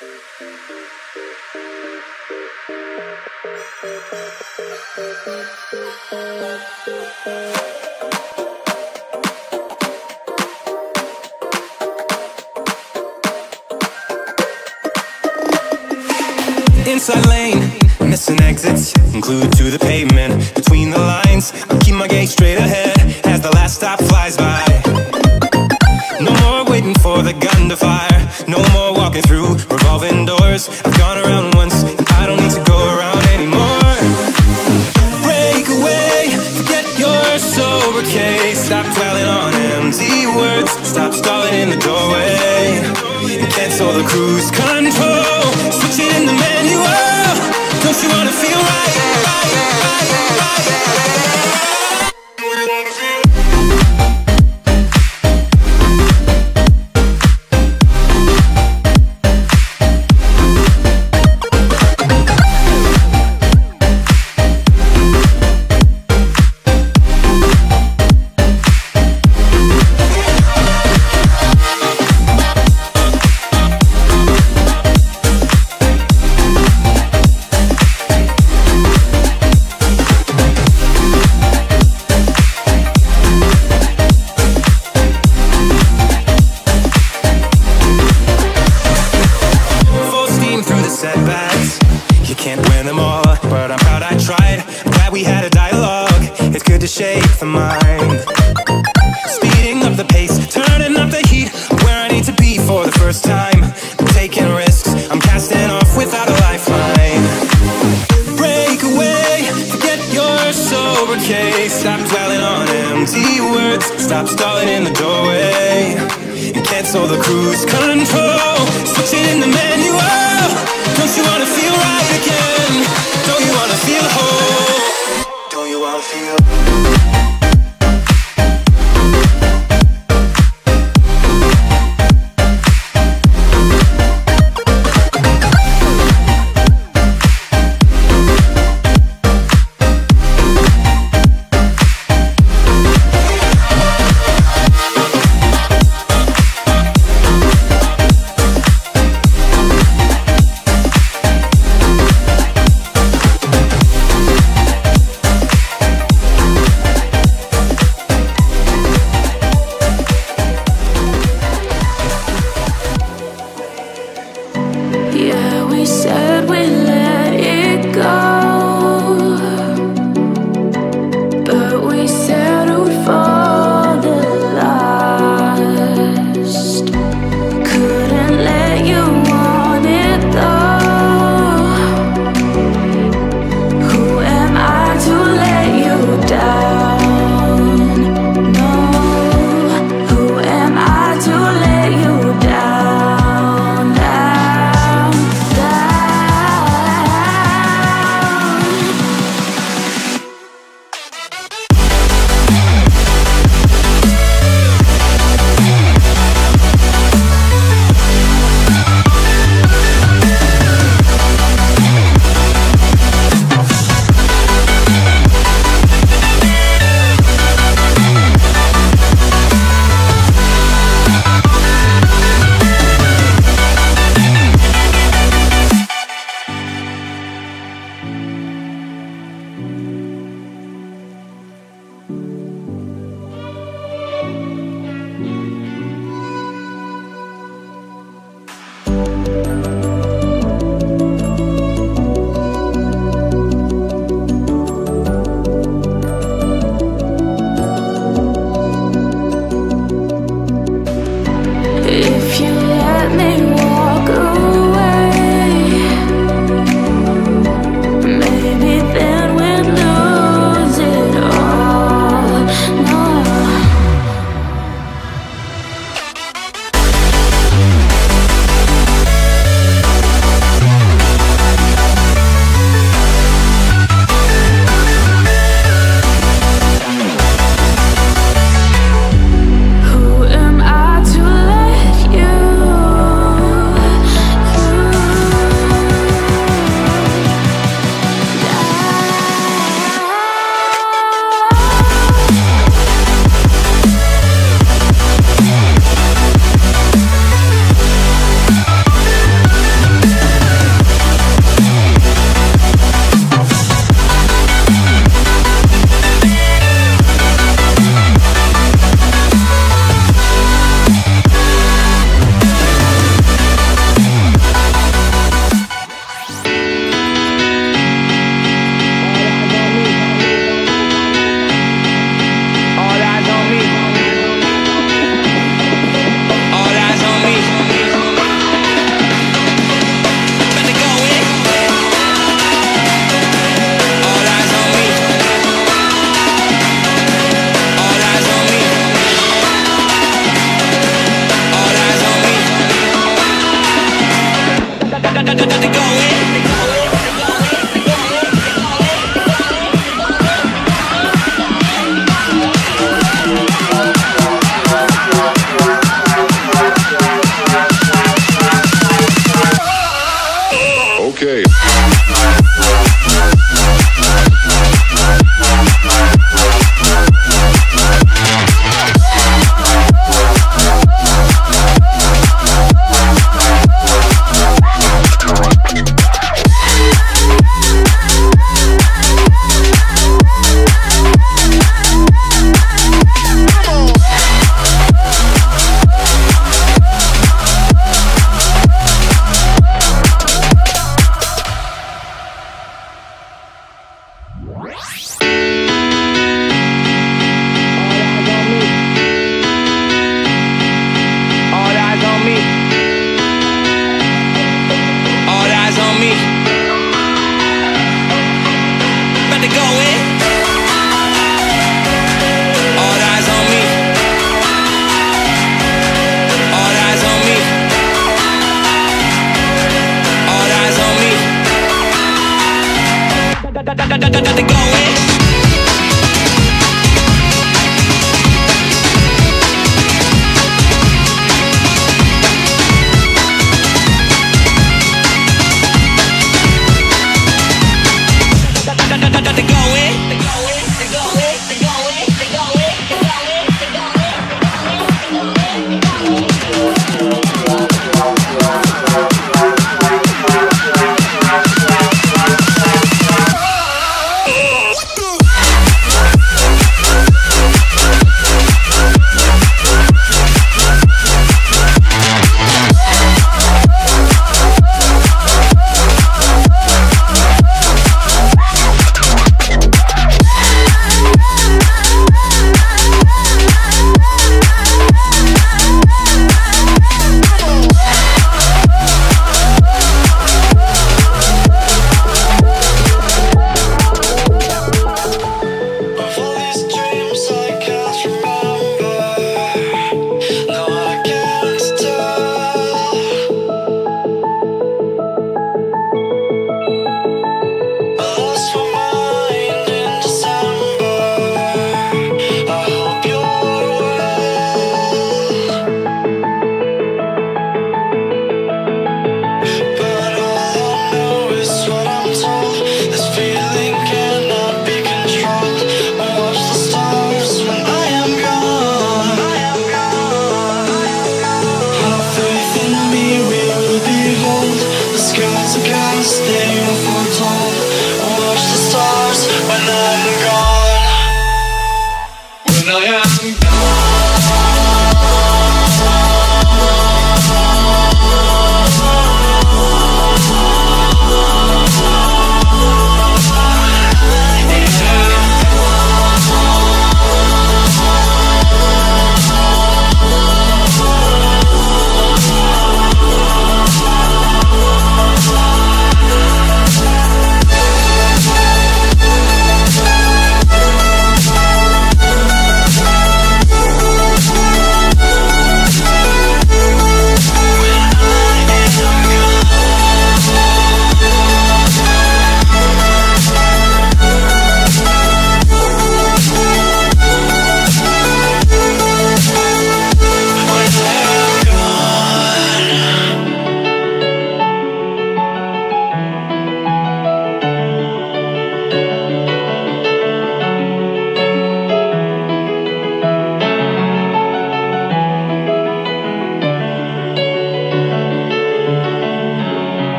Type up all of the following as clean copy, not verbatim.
Inside lane, missing exits, glued to the pavement. Between the lines, I keep my gaze straight ahead as the last stop flies by. No more waiting for the gun to fire, no more walking through revolving doors. I've gone around once, and I don't need to go around anymore. Break away, forget your sober case. Stop dwelling on empty words, stop stalling in the doorway, and cancel the cruise control. Switch it in the manual. Don't you wanna feel right? Setbacks, you can't win them all, but I'm proud I tried. I'm glad we had a dialogue, it's good to shake the mind. Speeding up the pace, turning up the heat, where I need to be for the first time. I'm taking risks, I'm casting off without a lifeline. Break away, forget your sober case. Stop dwelling on empty words, stop stalling in the doorway, and cancel the cruise control. Switch it in the manual. Don't you wanna feel right again? Don't you wanna feel whole? Don't you wanna feel? Okay.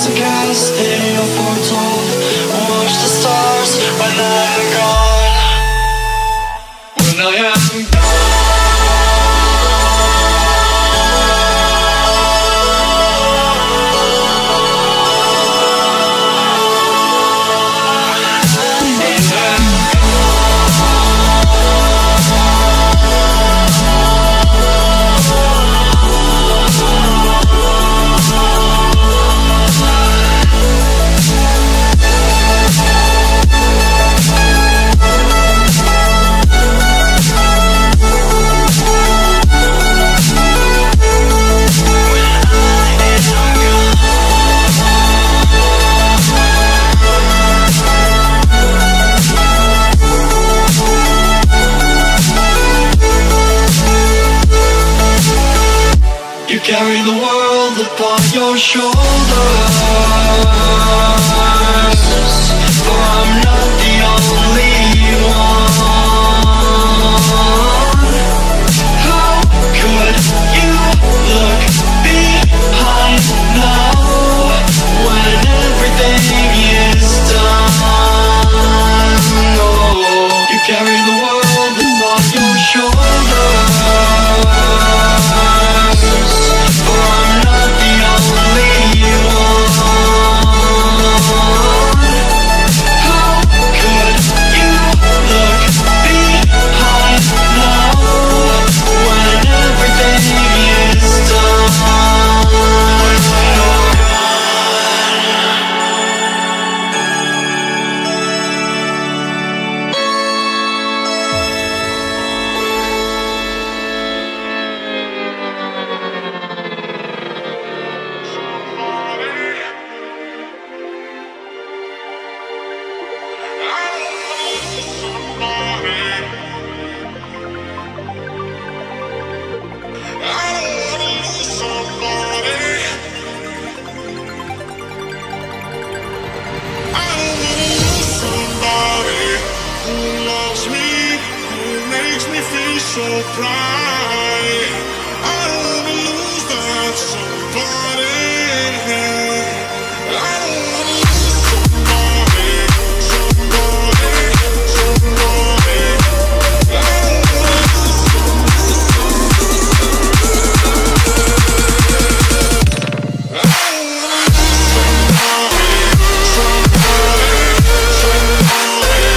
cast in your foretold. Watch the stars when I'm gone. When I am gone. Carry the world upon your shoulders, for I'm not the only one. How could you look behind now, when everything is done? Oh, you carry the world upon your shoulders, for I'm not the only one. How could you look behind now, when everything is done? So bright, I don't wanna lose that somebody. I don't wanna lose somebody, somebody, somebody. I don't wanna lose somebody. I don't wanna lose somebody, somebody,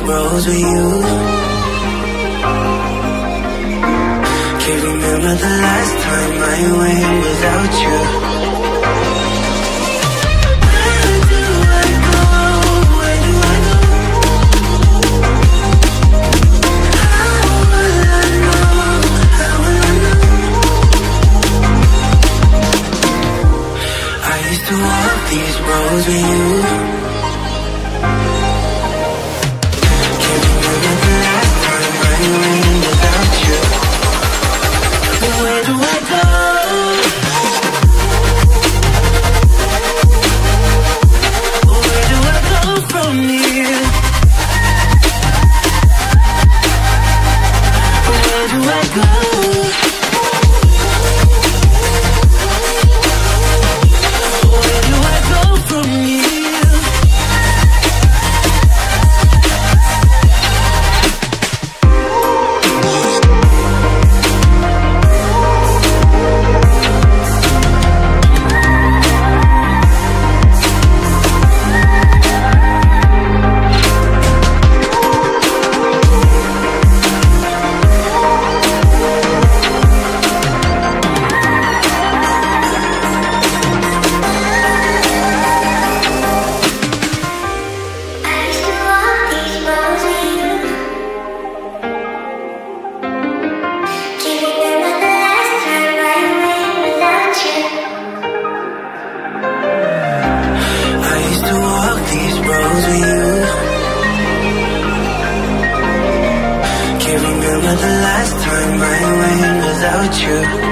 roads with you. Can't remember the last time I went without you. Where do I go? Where do I go? How will I know? How will I know? I used to walk these roads with you. Can't remember the last time I went without you. Where do I go? Where do I go from here? Where do I go? Where do I go from here? Can't remember the last time I went without you.